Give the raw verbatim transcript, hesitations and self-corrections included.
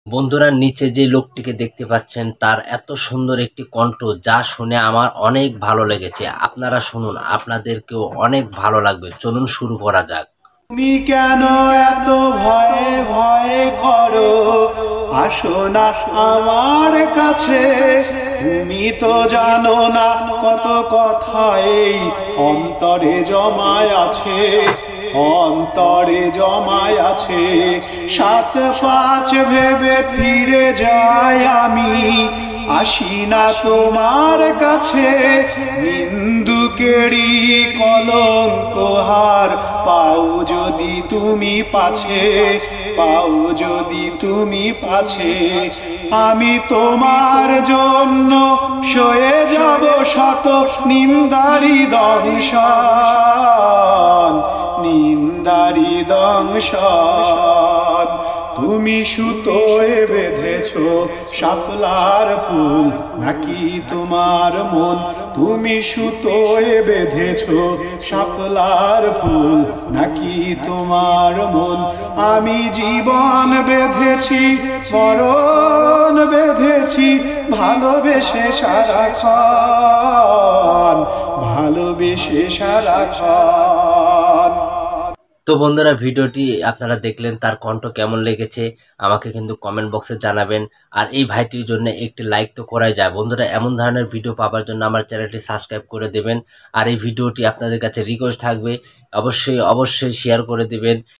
বন্ধুরা, নিচে যে লোকটিকে দেখতে পাচ্ছেন তার এত সুন্দর একটি কণ্ঠ, যা শুনে আমার অনেক ভালো লেগেছে। আপনারা শুনুন, আপনাদেরকেও অনেক ভালো লাগবে। চলুন শুরু করা যাক। তুমি কেন এত ভয়ে ভয়ে করো? আসো না আমার কাছে। তুমি তো জানো না কত কথা এই অন্তরে জমায় আছে, অন্তরে জমায় আছে। সাত পাঁচ ভেবে ফিরে যাই আমি, আসি না তোমার কাছে। নিন্দুকেরই কলঙ্ক হার পাও যদি তুমি পাছে, পাও যদি তুমি পাছে। আমি তোমার জন্য সয়ে যাব শত নিন্দারি দংশন, নিন্দারি দংশন। তুমি সুতোয় বেঁধেছো শাপলার ফুল, নাকি তোমার মন? তুমি সুতোয় বেঁধেছো শাপলার ফুল, নাকি তোমার মন? আমি জীবন বেঁধেছি, মরণ বেঁধেছি, ভালোবেসে সারাক্ষণ, ভালোবেসে সারাক্ষণ। তো বন্ধুরা, ভিডিওটি আপনারা দেখলেন, তার কণ্ঠ কেমন লেগেছে আমাকে কিন্তু কমেন্ট বক্সে জানাবেন। আর এই ভাইটির জন্য একটি লাইক তো করাই যায়। বন্ধুরা, এমন ধরনের ভিডিও পাওয়ার জন্য আমার চ্যানেলটি সাবস্ক্রাইব করে দেবেন। আর এই ভিডিওটি আপনাদের কাছে রিকোয়েস্ট থাকবে, অবশ্যই অবশ্যই শেয়ার করে দেবেন।